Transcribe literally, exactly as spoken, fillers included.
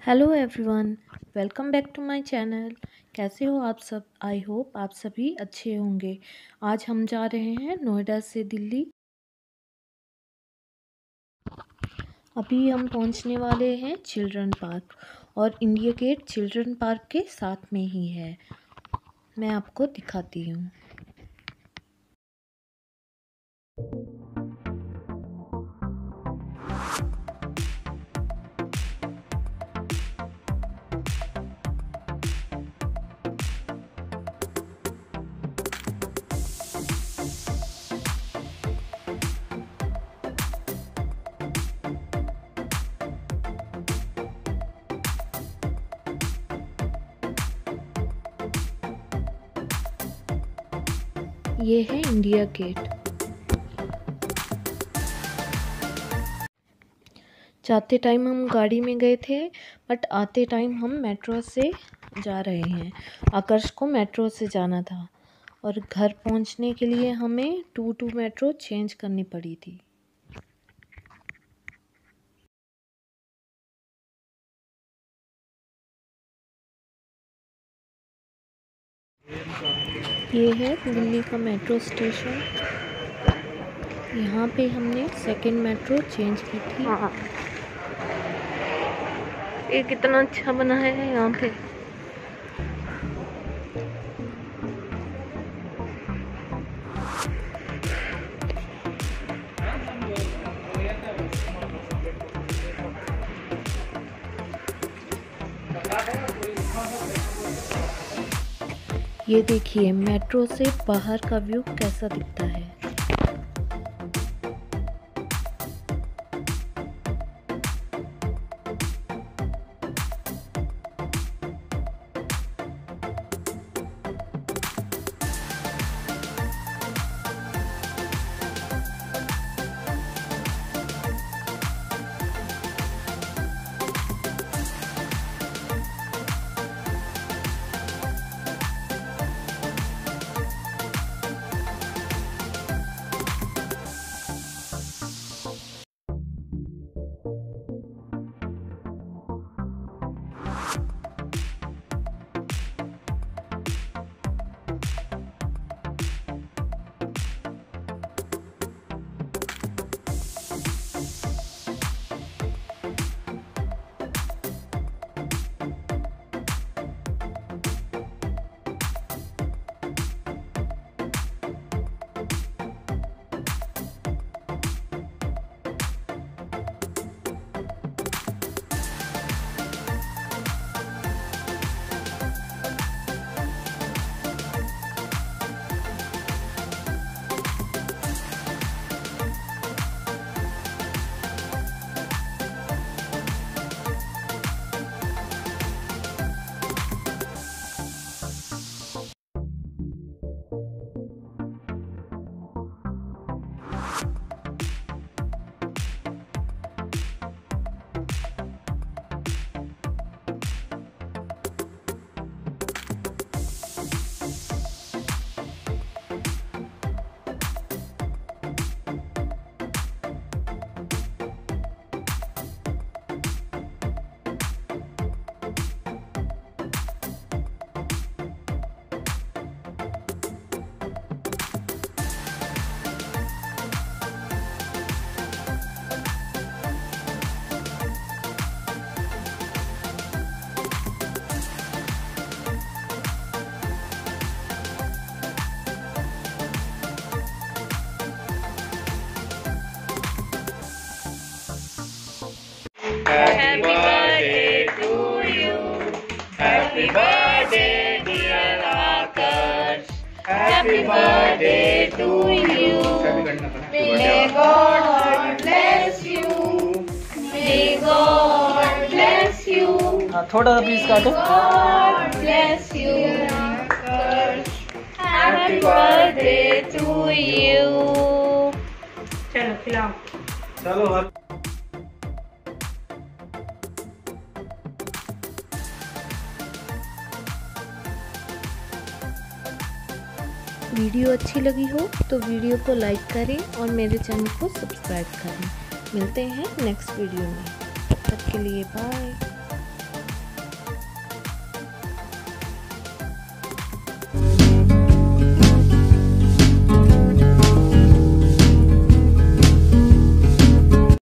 Hello everyone, welcome back to my channel. कैसे हो आप सब? आई होप आप सभी अच्छे होंगे। आज हम जा रहे हैं नोएडा से दिल्ली। अभी हम पहुंचने वाले हैं चिल्ड्रन पार्क, और इंडिया गेट चिल्ड्रन पार्क के साथ में ही है। मैं आपको दिखाती हूँ। ये है इंडिया गेट। जाते टाइम हम गाड़ी में गए थे, बट आते टाइम हम मेट्रो से जा रहे हैं। आकर्ष को मेट्रो से जाना था, और घर पहुंचने के लिए हमें टू टू मेट्रो चेंज करनी पड़ी थी। ये है दिल्ली का मेट्रो स्टेशन। यहाँ पे हमने सेकंड मेट्रो चेंज की थी। ये कितना अच्छा बना है यहाँ पे। ये देखिए मेट्रो से बाहर का व्यू कैसा दिखता है। Happy birthday to you. Happy birthday, dear Akash. Happy birthday to you. May God bless you. May God bless you. थोड़ा सा प्लीज काटो। God bless you, Akash. Happy birthday to you. चलो खिलाओ। चलो। वीडियो अच्छी लगी हो तो वीडियो को लाइक करें और मेरे चैनल को सब्सक्राइब करें। मिलते हैं नेक्स्ट वीडियो में, तब तक के लिए बाय।